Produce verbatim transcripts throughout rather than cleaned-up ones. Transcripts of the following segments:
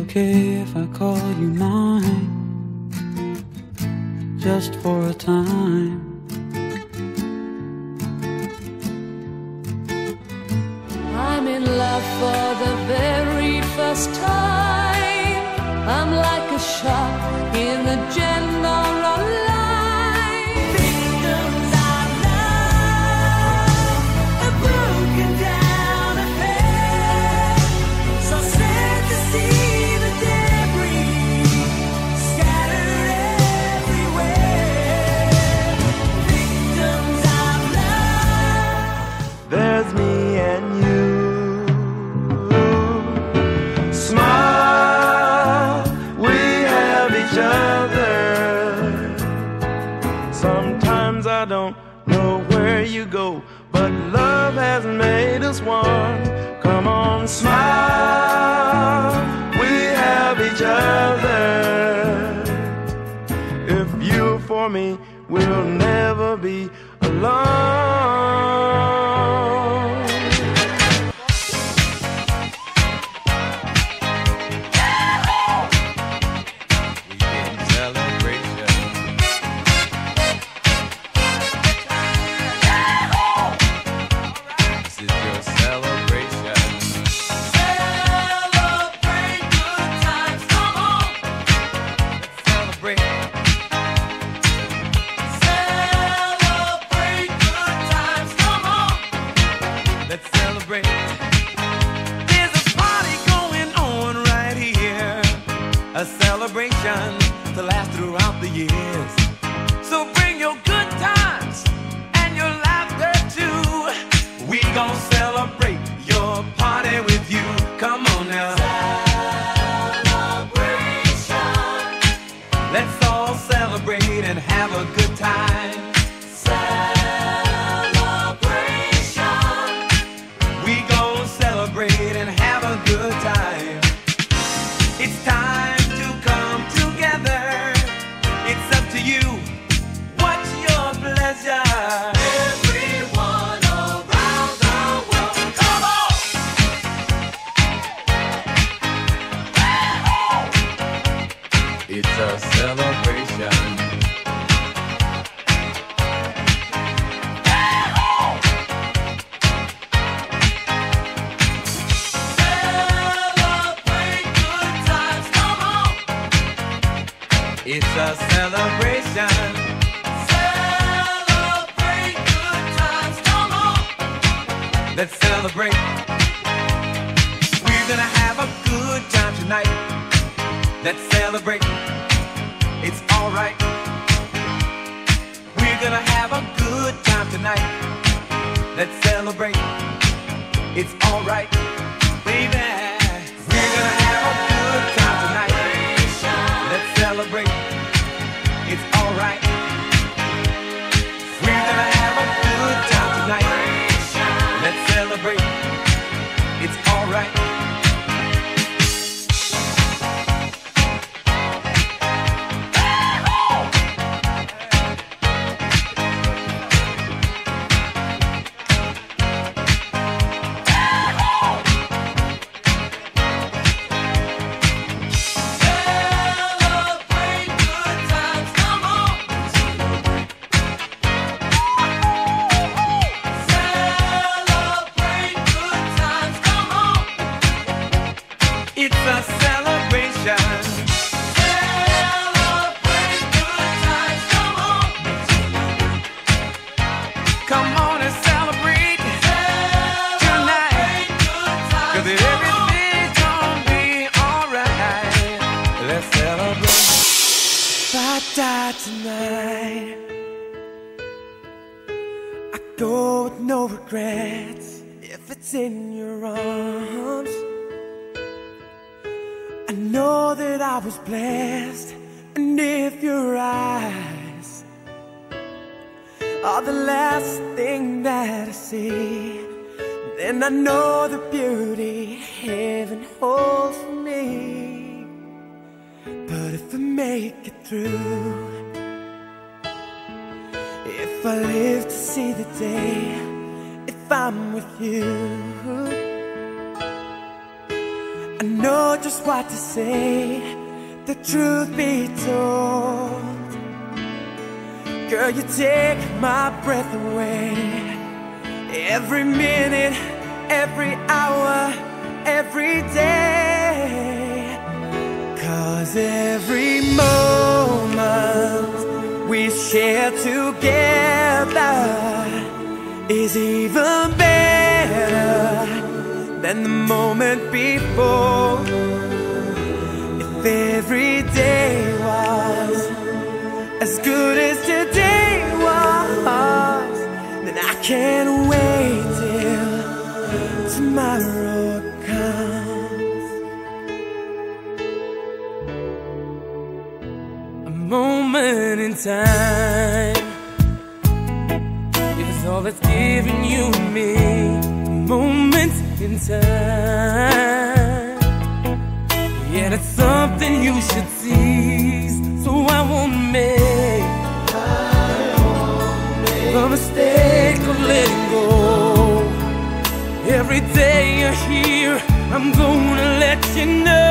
okay if I call you mine, just for a time? I'm in love for the very first time. I'm like a shot in the general line. Victims of love, a broken down affair. So sad to see the debris scattered everywhere. Victims of love. There's me and you. Smile, we have each other. Sometimes I don't know where you go, but love has made us one. Come on, smile, we have each other. If you're for me, we'll never be alone. A celebration to last throughout the years. So bring your good times and your laughter too. We gon' celebrate your party with you. Come on now. Celebration. Let's all celebrate and have a good time. Celebration. We gon' celebrate and have a good time. It's time. It's up to you. What's your pleasure? Everyone around the world, come on! It's a celebration. It's a celebration. Celebrate good times, come on. Let's celebrate. We're gonna have a good time tonight. Let's celebrate. It's alright. We're gonna have a good time tonight. Let's celebrate. It's alright, baby. We're gonna have a good time tonight. Let's celebrate. It's alright. We're gonna have a good time tonight. Let's celebrate. It's alright. Tonight, I go with no regrets. If it's in your arms, I know that I was blessed. And if your eyes are the last thing that I see, then I know the beauty heaven holds for me. But if I make it through, if I live to see the day, if I'm with you, I know just what to say, the truth be told. Girl, you take my breath away. Every minute, every hour, every day. 'Cause every moment we share together is even better than the moment before. If every day was as good as today was, then I can't wait till tomorrow comes. A moment in time is all that's giving you and me. A moment in time, yeah, that's something you should seize. So I won't make the mistake of letting go. Every day you're here, I'm gonna let you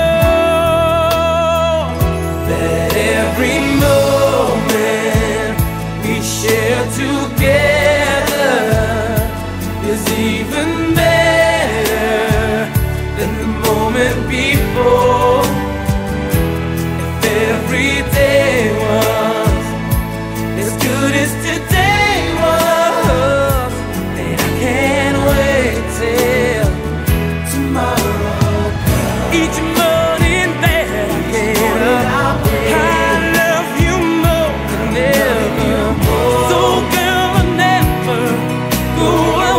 know that every moment we share together is even better than the moment before. If every day was as good as today was, then I can't wait till tomorrow comes. Each morning that I get up, I love you more than ever. So girl, I'll never go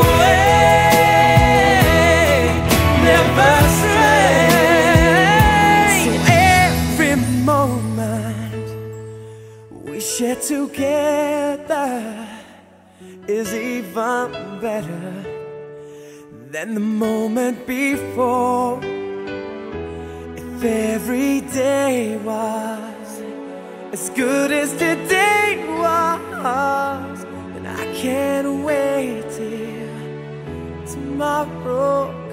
away, never stray. So every moment we share together is even better than the moment before. If every day was as good as today was, then I can't wait till tomorrow